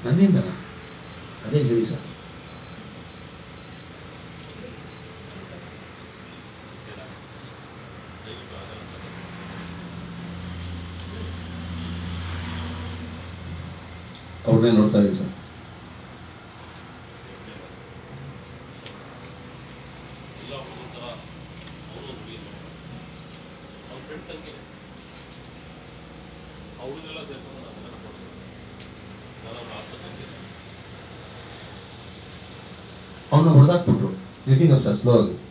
ನನ್ನಿಂದನಾ? ಅದೇ ಹೇಳಿ ಸರ್. ಅವ್ರನ್ನೇ ನೋಡ್ತಾ ಇದ್ದೀವಿ ಸರ್. ಅವನ್ನ ಹೊಡೆದಾಕ್ಬಿಟ್ರು, ಮೀಟಿಂಗ್ ಅಫ್ಸರ್ ಸ್ಲೋ ಆಗಿ.